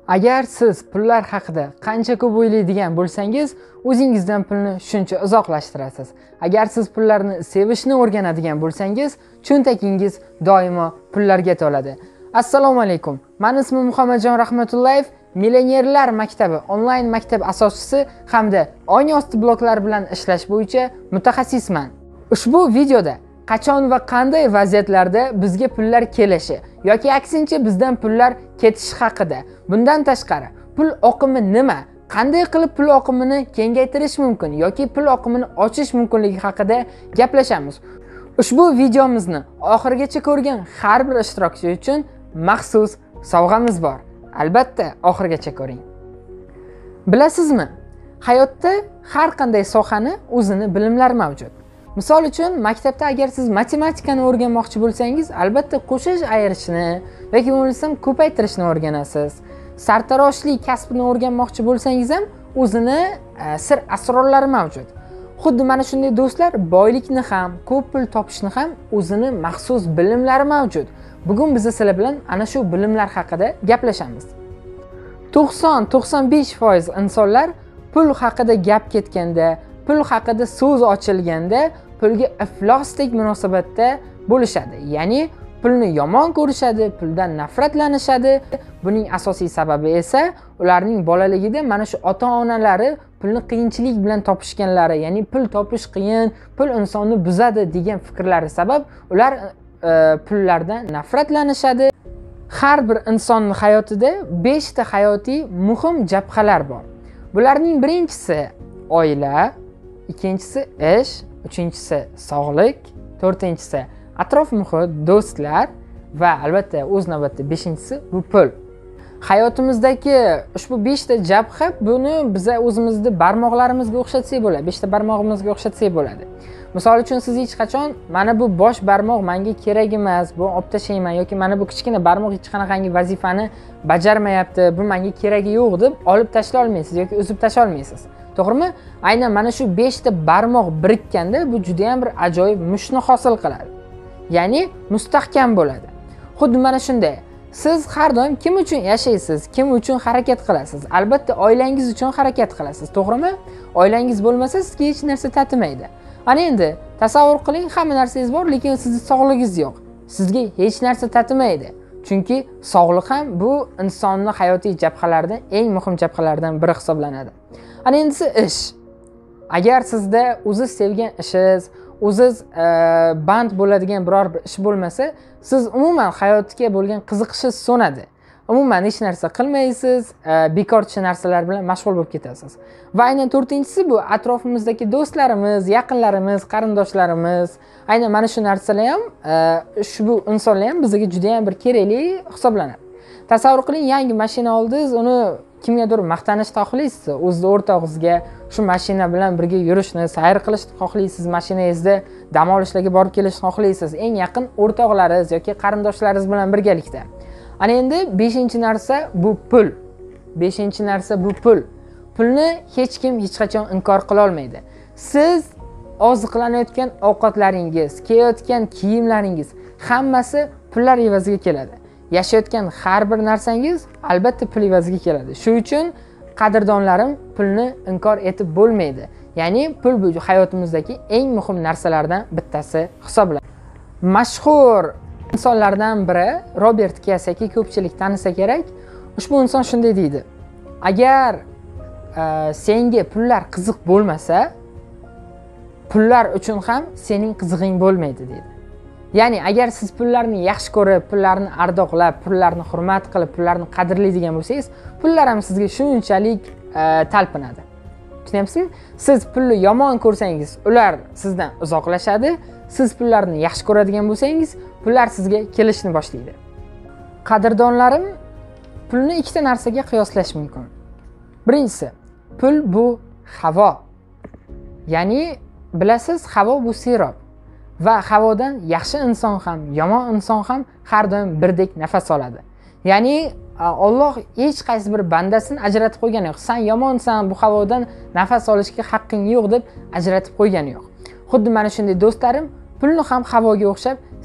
Agar siz pullar haqida qancha ko'p o'ylaydigan bo'lsangiz, o'zingizdan pulni shuncha uzoqlashtirasiz. Agar siz pullarni sevishni o'rganadigan bo'lsangiz, cho'ntagingiz doimo pullarga to'ladi. Assalomu alaykum. Meni ismim Muhammadjon Rahmatullayev, Millionerlar maktabi onlayn maktab asoschisi hamda oyna-osti bloklar bilan ishlash bo'yicha mutaxassisman. Ushbu videoda qachon va qanday vaziyatlarda bizga pullar kelishi yoki aksincha bizdan pullar ketishi haqida, bundan tashqari pul oqimi nima, qanday qilib pul oqimini kengaytirish mumkin yoki pul oqimini ochish mumkinligi haqida gaplashamiz. Ushbu videomizni oxirigacha ko'rgan har bir ishtirokchi uchun maxsus sovg'amiz bor. Albatta, oxirigacha ko'ring. Bilasizmi? Hayotda har qanday sohani o'zini bilimlar mavjud. Misol uchun, maktabda agar siz matematikani o'rganmoqchi bo'lsangiz, albatta qo'shish, ayirishni yoki bo'lmasam ko'paytirishni o'rganasiz. Sartaroshlik kasbini o'rganmoqchi bo'lsangiz ham o'zini sir asrorlari mavjud. Xuddi mana shunday do'stlar, boylikni ham, ko'p pul topishni ham o'zini maxsus bilimlari mavjud. Bugun biz sizlar bilan ana shu bilimlar haqida gaplashamiz. 90-95% insonlar pul haqida gap ketganda, pul haqida so'z ochilganda pulga iflosdek munosabatda bo'lishadi. Ya'ni pulni yomon ko'rishadi, puldan nafratlanishadi. Buning asosiy sababi esa ularning bolaligida mana shu ota-onalari pulni qiyinchilik bilan topishganlari, ya'ni pul topish qiyin, pul insonni buzadi degan fikrlari sabab ular pullardan nafratlanishadi. Har bir insonning hayotida 5 ta hayotiy muhim jabhalar bor. Bularning birinchisi oila, ikkinchisi ish, uchinchisi sog'lik, to'rtinchisi atrof muhit, do'stlar va albatta o'z navbatida beshinchisi bu pul. Hayotimizdagi ushbu 5 ta jabha, buni biz o'zimizni barmoqlarimizga o'xshatsak bo'ladi, 5 ta barmog'imizga o'xshatsak bo'ladi. Misol uchun siz hech qachon mana bu bosh barmoq menga kerak emas, bu olib tashlayman yoki mana bu kichkina barmoq hech qanaqangi vazifani bajarmayapti, bu menga keragi yo'q deb olib tashlay olmaysiz yoki uzib tashlay olmaysiz. To'g'rimi? Aynan mana shu 5 ta barmoq birikkanda bu juda ham bir ajoyib mushni hosil qiladi. Ya'ni mustahkam bo'ladi. Xuddi mana shunday. Siz har doim kim uchun yashaysiz, kim uchun harakat qilasiz? Albatta oilangiz uchun harakat qilasiz, to'g'rimi? Oilangiz bo'lmasa sizga hech narsa tatimaydi. Ana endi tasavvur qiling, hamma narsangiz bor, lekin sizning sog'lig'ingiz yo'q. Sizga hech narsa tatimaydi. Chunki sog'liq ham bu insonning hayotiy jabhalaridan eng muhim jabhalardan biri hisoblanadi. Ana endi ish. Agar sizda o'zingiz sevgan ishingiz, o'zingiz band bo'ladigan biror bir ish bo'lmasa, siz umuman hayotga bo'lgan qiziqishingiz so'nadi. Umuman hech narsa qilmaysiz, bekorchi narsalar bilan mashg'ul bo'lib ketasiz. Va aynan to'rtinchisi bu atrofimizdagi do'stlarimiz, yaqinlarimiz, qarindoshlarimiz. Aynan mana shu narsalar ham, ushbu insonlar ham bizga juda ham bir kerakli hisoblanadi. Tasavvur qiling, yangi mashina oldingiz, uni kimgadir maqtanishni xohlaysiz, o'z o'rtog'ingizga shu mashina bilan birga yurishni, sayr qilishni xohlaysiz, mashinangizda dam olishlarga borib kelishni xohlaysiz, eng yaqin o'rtoqlaringiz yoki qarindoshlaringiz bilan birgalikda. Ana endi 5-narsa bu pul. 5-narsa bu pul. Pulni hech kim hech qachon inkor qila olmaydi. Siz oziqlanayotgan ovqatlaringiz, kiyayotgan kiyimlaringiz hammasi pullar evaziga keladi. Yashayotgan har bir narsangiz albatta pul evaziga keladi. Shu uchun qadrdonlarim, pulni inkor etib bo'lmaydi. Ya'ni pul bu hayotimizdagi eng muhim narsalardan bittasi hisoblanadi. Mashhur insonlardan biri Robert Kiyosaki, ko'pchilik tanisa kerak. Ushbu inson shunday deydi: agar senga pullar qiziq bo'lmasa, pullar uchun ham sening qizig'ing bo'lmaydi deydi. Ya'ni agar siz pullarni yaxshi ko'rib, pullarni ardoqlab, pullarni hurmat qilib, pullarni qadrlaydigan bo'lsangiz, pullar ham sizga shunchalik talpinadi. Tushunyapsizmi? Siz pulni yomon ko'rsangiz, ular sizdan uzoqlashadi. Siz pullarni yaxshi ko'radigan bo'lsangiz, pullar sizga kelishni boshlaydi. Qadrdonlarim, pulni ikkita narsaga qiyoslash mumkin. Birinchisi, pul bu havo. Ya'ni bilasiz, havo bu sirob. Va havodan yaxshi inson ham, yomon inson ham har doim birdek nafas oladi. Ya'ni Alloh hech qaysi bir bandasini ajratib qo'ygani yo'q. Sen yomonsan, bu havodan nafas olishga haqqing yo'q deb ajratib qo'ygani yo'q. Xuddi mana shunday do'stlarim, pulni ham havoga o'xshab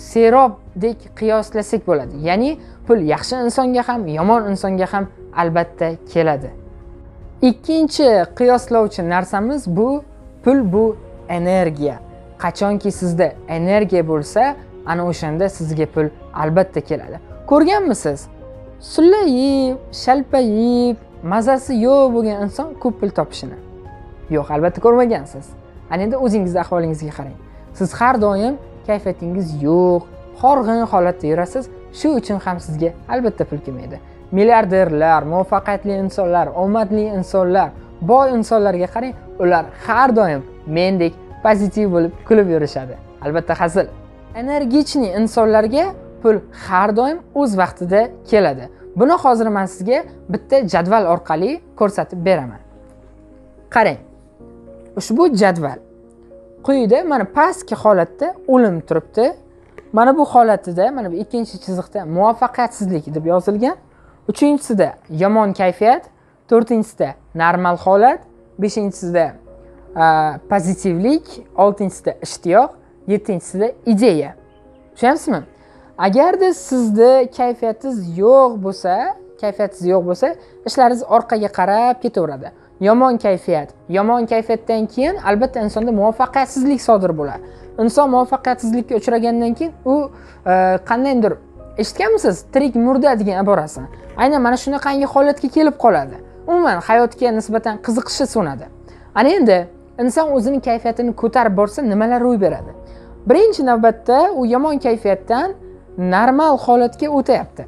serobdek qiyoslasak bo'ladi. Ya'ni pul yaxshi insonga ham, yomon insonga ham albatta keladi. Ikkinchi qiyoslovchi narsamiz bu pul, bu energiya. Qachonki sizda energiya bo'lsa, ana o'shanda sizga pul albatta keladi. Ko'rganmisiz? Sullayib, shalpayib, mazasi yo'q bo'lgan inson ko'p pul topishini. Yo'q, albatta ko'rmagansiz. Ana endi o'zingizning ahvolingizga qarang. Siz har doim kayfiyatingiz yo'q, horg'in holatda yurasiz. Shu uchun ham sizga albatta pul kelmaydi. Milliarderlar, muvaffaqiyatli insonlar, omadli insonlar, boy insonlarga qarang, ular har doim mendek pozitiv bo'lib kulib yurishadi. Albatta hazil. Energichni insonlarga pul har doim o'z vaqtida keladi. Buni hozir men sizga bitta jadval orqali ko'rsatib beraman. Qarang. Ushbu jadval quyida mana pastki holatda o'lim turibdi. Mana bu holatida, mana bu ikkinchi chiziqda muvaffaqiyatsizlik deb yozilgan. Uchinchisida yomon kayfiyat, to'rtinchisida normal holat, beshinchisida pozitivlik, oltinchisida ishtiyoq, yettinchisida ideya. Tushunyapsizmi? Agarda sizda kayfiyatingiz yo'q bo'lsa, ishlaringiz orqaga qarab ketaveradi. Yomon kayfiyatdan keyin albatta insonda muvaffaqiyatsizlik sodir bo'ladi. Inson muvaffaqiyatsizlikka uchragandan keyin u qandaydir, eshitganmisiz? Tirik murda degan iborasini. Aynan mana shunaqangi holatga kelib qoladi. Umuman hayotga nisbatan qiziqishi so'nadi. Ana endi inson o'zining kayfiyatini ko'tarib borsa, nimalar ro'y beradi? Birinchi navbatda u yomon kayfiyatdan normal holatga o'tayapti.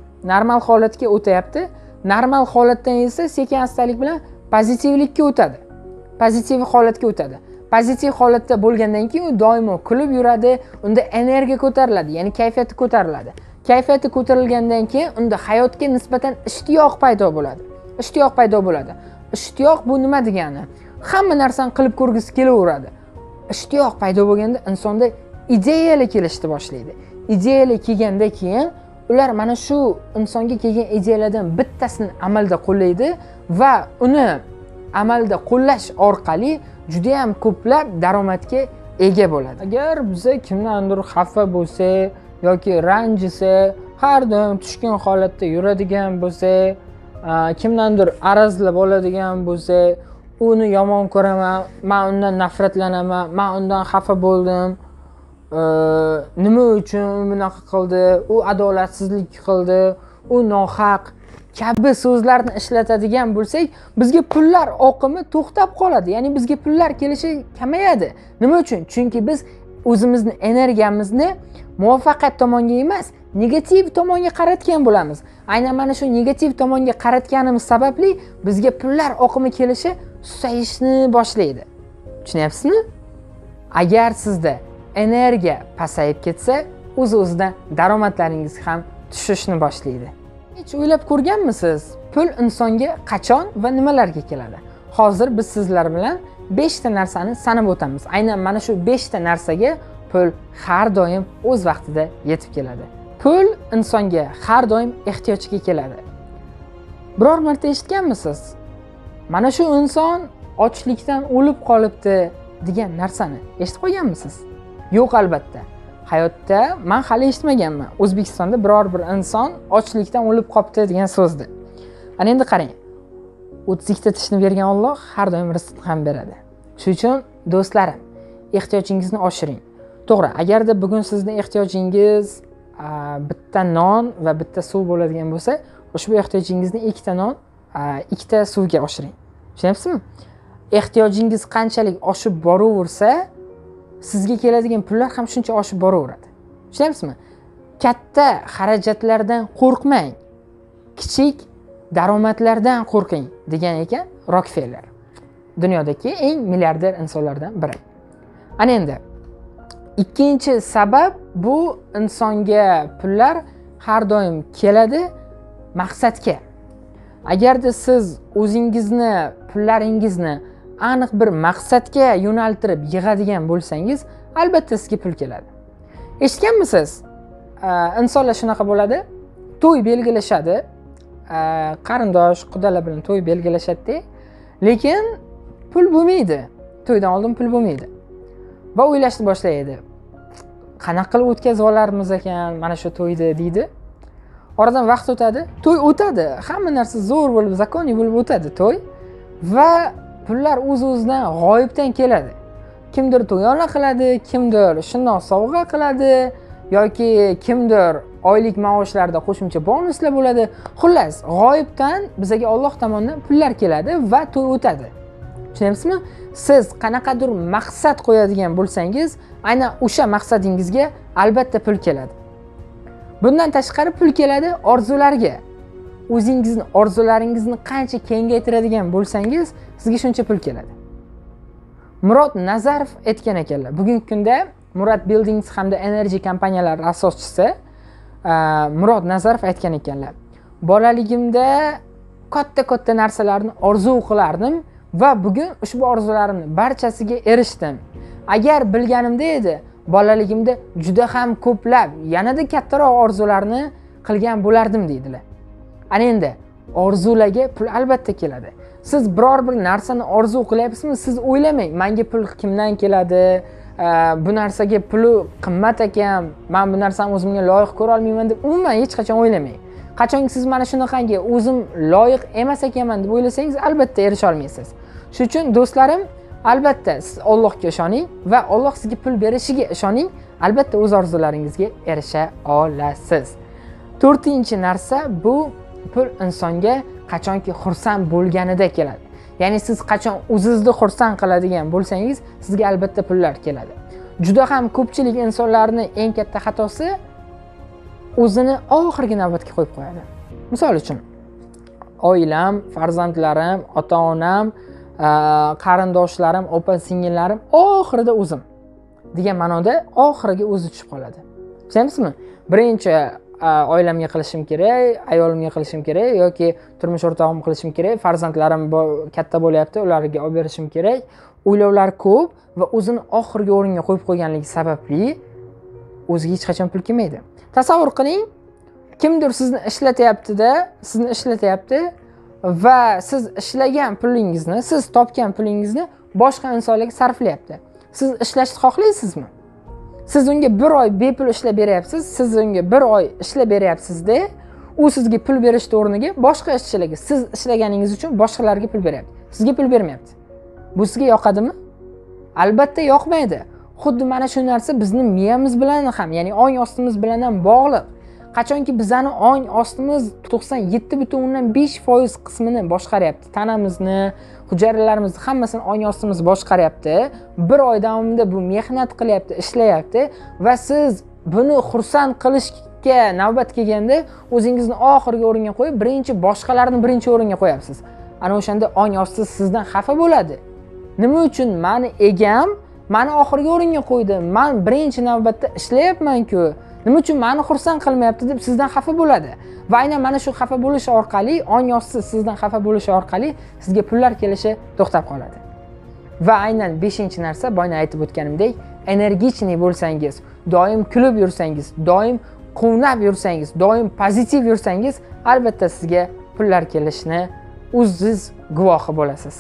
Normal holatdan esa sekin-astalik bilan pozitivlikka o'tadi. Pozitiv holatga o'tadi. Pozitiv holatda bo'lgandan keyin u doimo kulib yuradi, unda energiya ko'tariladi, ya'ni kayfiyati ko'tariladi. Kayfiyati ko'tarilgandan keyin unda hayotga nisbatan ishtiyoq paydo bo'ladi. Ishtiyoq bu nima degani? Hamma narsani qilib ko'rgisi kelaveradi. Ishtiyoq paydo bo'lganda insonda ideyalar kelishni boshlaydi. Ideyalar kelganda keyin ular mana shu insonga kelgan ideyalardan bittasini amalda qo'llaydi va uni amalda qo'llash orqali juda ham ko'plab daromadga ega bo'ladi. Agar biz kimdandir xafa bo'lsa yoki ranjisa, har doim tushkun holatda yuradigan bo'lsa, kimdandir arazlab oladigan bo'lsa, uni yomon ko'raman, men undan nafratlanaman, men undan xafa bo'ldim, nima uchun bunaqa qildi, u adolatsizlik qildi, u nohaq kabi so'zlarni ishlatadigan bo'lsak, bizga pullar oqimi to'xtab qoladi. Ya'ni bizga pullar kelishi kamayadi. Nima uchun? Chunki biz o'zimizni energiyamizni muvaffaqiyat tomonga emas, negativ tomonga qaratgan bo'lamiz. Aynan mana shu negativ tomonga qaratganimiz sababli bizga pullar oqimi kelishi susayishni boshlaydi. Tushunyapsizmi? Agar sizda energiya pasayib ketsa, o'z-o'zidan daromadlaringiz ham tushishni boshlaydi. Hiç o'ylab ko'rganmisiz? Pul insonga qachon va nimalarga keladi? Hozir biz sizlar bilan 5 ta narsani sanab o'tamiz. Aynan mana shu 5 ta narsaga pul har doim o'z vaqtida yetib keladi. Pul insonga har doim ehtiyojga keladi. Biror marta eshitganmisiz? Mana shu inson ochlikdan o'lib qolibdi degan narsani eshitib qo'yganmisiz? Yo'q, albatta. Hayotda men hali eshitmaganman. O'zbekistonda biror bir inson ochlikdan o'lib qolibdi degan so'zni. Ana endi qarang. 32 ta tishni bergan Alloh har doim rizq ham beradi. Shuning uchun do'stlarim, ehtiyojingizni oshiring. To'g'ri, agarda bugun sizning ehtiyojingiz bitta non va bitta suv bo'ladigan bo'lsa, ushbu ehtiyojingizni 2 ta non, 2 ta suvga oshiring. Tushunyapsizmi? Ehtiyojingiz qanchalik oshib boraversa, sizga keladigan pullar ham shuncha oshib boraveradi. Tushunyapsizmi? Katta xarajatlardan qo'rqmang. Kichik daromadlardan qo'rqing degan ekan Rockefeller. Dunyodagi eng milliarder insonlardan biri. Ana endi ikkinchi sabab bu insonga pullar har doim keladi maqsadga. Agarda siz o'zingizni, pullaringizni aniq bir maqsadga yo'naltirib yig'adigan bo'lsangiz, albatta sizga pul keladi. Eshitganmisiz? Insonlar shunaqa bo'ladi. To'y belgilashadi. Qarindosh, qudalar bilan to'y belgilashadi, lekin pul bo'lmaydi. To'ydan oldin pul bo'lmaydi. Va o'ylashni boshlaydi. qanaqa qilib o'tkazib olarmiz ekan mana shu to'yni deydi. Oradan vaqt o'tadi, to'y o'tadi. Hamma narsa zo'r bo'lib, zakoniy bo'lib o'tadi to'y va pullar o'z-o'zidan g'oyibdan keladi. Kimdir to'yona qiladi, kimdir shundoq sovg'a qiladi yoki kimdir oylik maoshlarda qo'shimcha bonuslar bo'ladi. Xullas, g'oyibdan bizga Alloh tomonidan pullar keladi va to'y o'tadi. Tushunyapsizmi? Siz qanaqadir maqsad qo'yadigan bo'lsangiz, aynan o'sha maqsadingizga albatta pul keladi. Bundan tashqari pul keladi orzularga. O'zingizni orzularingizni qancha kengaytiradigan bo'lsangiz, sizga shuncha pul keladi. Murod Nazarov aytgan ekanlar. Bugungi kunda Murad Buildings hamda Energy kompaniyalari asoschisi Murod Nazarov aytgan ekanlar. Bolaligimda katta narsalarni orzu qilardim va bugun ushbu orzularimni barchasiga erishdim. Agar bilganimda edi, bolaligimda juda ham ko'plab, yanada kattaroq orzularni qilgan bo'lardim deydilar. Ana endi orzularga pul albatta keladi. Siz biror bir narsani orzu qilyapsizmi? Siz o'ylamang, menga pul kimdan keladi? Bu narsaga puli qimmat ekan, men bu narsani o'zimga loyiq ko'ra olmayman deb umuman hech qachon o'ylamang. Qachonki siz mana shunaqangi o'zim loyiq emas ekanman deb o'ylasangiz, albatta erisha olmaysiz. Shuning uchun do'stlarim, albatta siz Allohga ishoning va Alloh sizga pul berishiga ishoning, albatta o'z orzularingizga erisha olasiz. 4-narsa bu pul insonga qachonki xursand bo'lganida keladi. Ya'ni siz qachon o'zingizni xursand qiladigan bo'lsangiz, sizga albatta pullar keladi. Juda ham ko'pchilik insonlarning eng katta xatosi o'zini oxirgi navbatga qo'yib qo'yadi. Misol uchun, oilam, farzandlarim, ota-onam, qarindoshlarim, opa-singillarim oxirida o'zim degan ma'noda oxiriga o'zi tushib qoladi. Tushunasizmi? Birinchi oilamga qilishim kerak, ayolimga qilishim kerak yoki turmush o'rtog'im qilishim kerak, farzandlarim katta bo'lyapti, ularga olib berishim kerak. O'ylovlar ko'p va o'zini oxirgi o'ringa qo'yib qo'yganligi sababli o'ziga hech qachon pul kelmaydi. Tasavvur qiling, kimdir sizni ishlatyapti va siz ishlagan pulingizni, siz topgan pulingizni boshqa insonlarga sarflayapti. Siz ishlashni xohlaysizmi? Siz unga 1 oy bepul ishlab beryapsiz, siz unga 1 oy ishlab beryapsiz-da, u sizga pul berish o'rniga boshqa ishchilarga, siz ishlaganingiz uchun boshqalarga pul beryapti. Sizga pul bermayapti. Bu sizga yoqadimi? Albatta yoqmaydi. Xuddi mana shu narsa bizning miyamiz bilan ham, ya'ni ong ostimiz bilan ham bog'liq. Qachonki bizani ong ostimiz 97.5% qismini boshqaryapti. Tanamizni, hujayralarimizni hammasini ong ostimiz boshqaryapti. 1 oy davomida bu mehnat qilyapti, ishlayapti va siz buni xursand qilishga navbat kelganda o'zingizni oxirgi o'ringa qo'yib, boshqalarni birinchi o'ringa qo'yapsiz. Ana o'shanda ong osti sizdan xafa bo'ladi. Nima uchun meni egam meni oxirgi o'ringa qo'ydi? Men birinchi navbatda ishlayapman-ku. Nima uchun meni xursand qilmayapti deb sizdan xafa bo'ladi. Va aynan mana shu xafa bo'lish orqali, ong osti sizdan xafa bo'lishi orqali sizga pullar kelishi to'xtab qoladi. Va aynan 5-narsa, boya aytib o'tganimdek, energichniy bo'lsangiz, doim kulib yursangiz, doim quvnab yursangiz, doim pozitiv yursangiz, albatta sizga pullar kelishini o'zingiz guvohi bo'lasiz.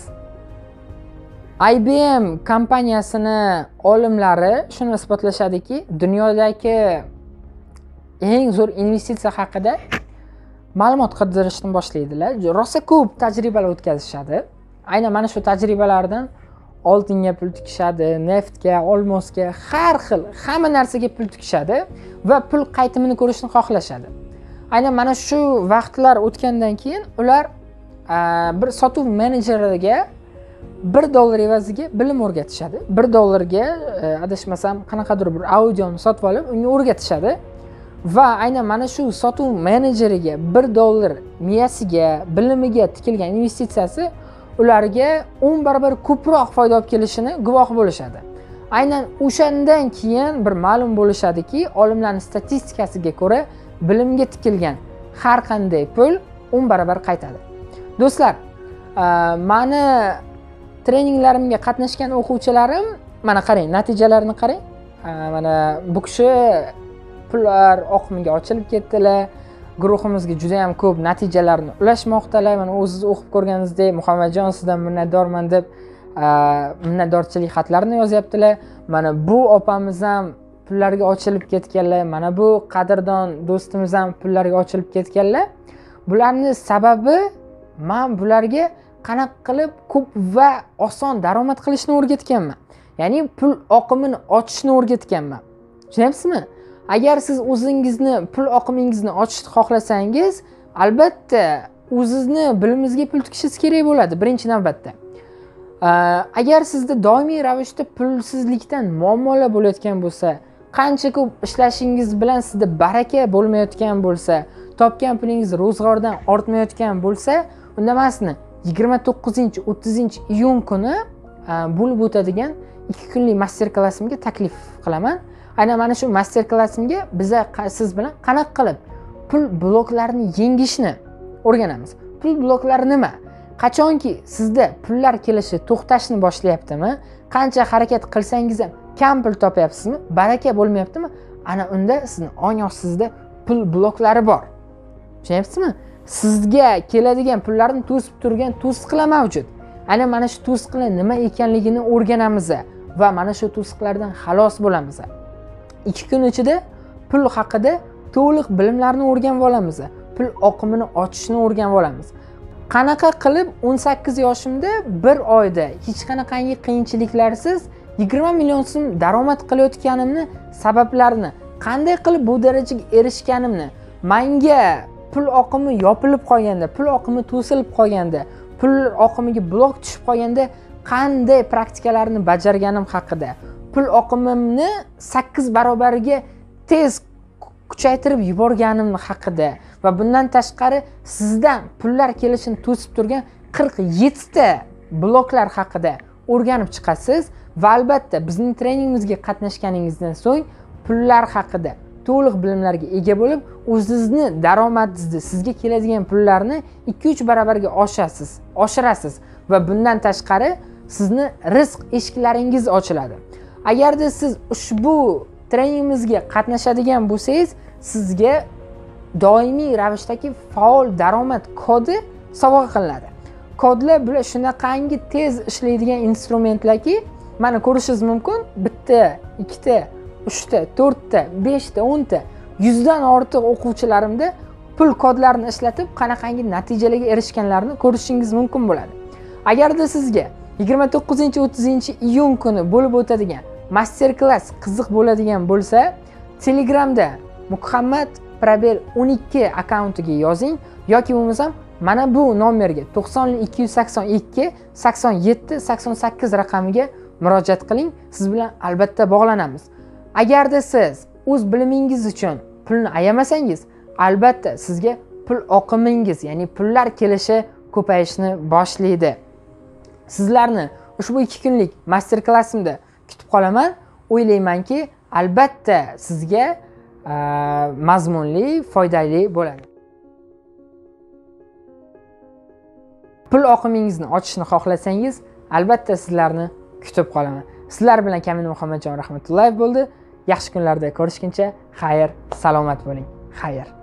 IBM kompaniyasini olimlari shuni isbotlashadiki, dunyodagi eng zo'r investitsiya haqida ma'lumot qidirishni boshlaydilar. Rosa ko'p tajribalar o'tkazishadi. Aynan mana shu tajribalardan oltinga pul tikishadi, neftga, olmosga, har xil, hamma narsaga pul tikishadi va pul qaytimini ko'rishni xohlashadi. Aynan mana shu vaqtlar o'tgandan keyin ular bir sotuv menejeriga $1 evaziga bilim o'rgatishadi. $1 adashmasam qanaqadir bir audioni sotib olib, unga o'rgatishadi. Va aynan mana shu sotuv menejeriga $1 miyasiga, bilimiga tikilgan investitsiyasi ularga 10 barobar ko'proq foyda olib kelishini guvoh bo'lishadi. Aynan o'shandan keyin bir ma'lum bo'lishadiki, olimlarning statistikasiga ko'ra bilimga tikilgan har qanday pul 10 barobar qaytadi. Do'stlar, meni treninglarimga qatnashgan o'quvchilarim, mana qarang, natijalarini qarang. Mana bu kishi pullar oqimiga ochilib ketdilar. Guruhimizga juda ham ko'p natijalarni ulashmoqdalar. Mana o'zingiz o'qib ko'rganingizdek, Muhammadjon sizdan minnatdorman deb minnatdorchilik xatlarini yozyaptilar. Mana bu opamiz ham pullarga ochilib ketganlar, mana bu qadrdon do'stimiz ham pullarga ochilib ketganlar. Bularning sababi men bularga qanaqa qilib ko'p va oson daromad qilishni o'rgatganman. Ya'ni pul oqimini ochishni o'rgatganman. Tushunyapsizmi? Agar siz o'zingizni pul oqimingizni ochishni xohlasangiz, albatta o'zingizni bilimingizga pul tikishingiz kerak bo'ladi birinchi navbatda. Agar sizda doimiy ravishda pulsizlikdan muammolar bo'layotgan bo'lsa, qancha ko'p ishlashingiz bilan sizda baraka bo'lmayotgan bo'lsa, topgan pulingiz ro'zg'ordan ortmayotgan bo'lsa, unda men sizni 29-30 iyun kuni bo'lib o'tadigan 2 kunlik master klassimga taklif qilaman. Aynan mana shu master klassimga siz bilan qanaqa qilib pul bloklarini yengishni o'rganamiz. Pul bloklari nima? Qachonki sizda pullar kelishi to'xtashni boshlayaptimi, qancha harakat qilsangiz ham kam pul topyapsizmi, baraka bo'lmayaptimi, ana unda sizni ong ostida pul bloklari bor. Tushunyapsizmi? Sizga keladigan pullarni to'sib turgan to'siqlar mavjud. Ana mana shu to'siqlar nima ekanligini o'rganamiz va mana shu to'siqlardan xalos bo'lamiz. 2 kun ichida pul haqida to'liq bilimlarni o'rganib olamiz. Pul oqimini ochishni o'rganib olamiz. Qanaqa qilib 18 yoshimda bir oyda hech qanaqangi qiyinchiliklarsiz 20 million so'm daromad qilayotganimni sabablarini, qanday qilib bu darajaga erishganimni, menga pul oqimi yopilib qolganda, pul oqimi to'silib qolganda, pul oqimiga blok tushib qolganda qanday praktikalarni bajarganim haqida, pul oqimimni 8 barobariga tez kuchaytirib yuborganim haqida va bundan tashqari sizdan pullar kelishini to'sib turgan 47 ta bloklar haqida o'rganib chiqasiz va albatta bizning treningimizga qatnashganingizdan so'ng pullar haqida to'liq bilimlarga ega bo'lib, o'zingizni daromadingizni, sizga keladigan pullarni 2-3 barobarga oshirasiz va bundan tashqari sizni rizq eshiklaringiz ochiladi. Agarda siz ushbu treningimizga qatnashadigan bo'lsangiz, sizga doimiy ravishdagi faol daromad kodi sovg'a qilinadi. Kodlar bular shunaqangi tez ishlaydigan instrumentlarki, mana ko'rishingiz mumkin. Bitta, ikkita, 3 ta, 4 ta, 5 ta, 10 ta, 100 dan ortiq o'quvchilarimda pul kodlarini ishlatib qanaqangi natijalarga erishganlarini ko'rishingiz mumkin bo'ladi. Agarda sizga 29-30 iyun kuni bo'lib o'tadigan master klass qiziq bo'ladigan bo'lsa, Telegramda Muhammad Probel 12 akkauntiga yozing yoki bo'lmasam mana bu nomerga 90 282 87 88 raqamiga murojaat qiling. Siz bilan albatta bog'lanamiz. Agarda siz o'z bilimingiz uchun pulni ayamasangiz, albatta sizga pul oqimingiz, ya'ni pullar kelishi ko'payishni boshlaydi. Sizlarni ushbu 2 kunlik master klassimda kutib qolaman. O'ylaymanki, albatta sizga mazmunli, foydali bo'ladi. Pul oqimingizni ochishni xohlasangiz, albatta sizlarni kutib qolaman. Sizlar bilan Kamil Muhammadjon Rahmatullayev bo'ldi. Yaxshi kunlarda ko'rishguncha, xayr, salomat bo'ling. Xayr.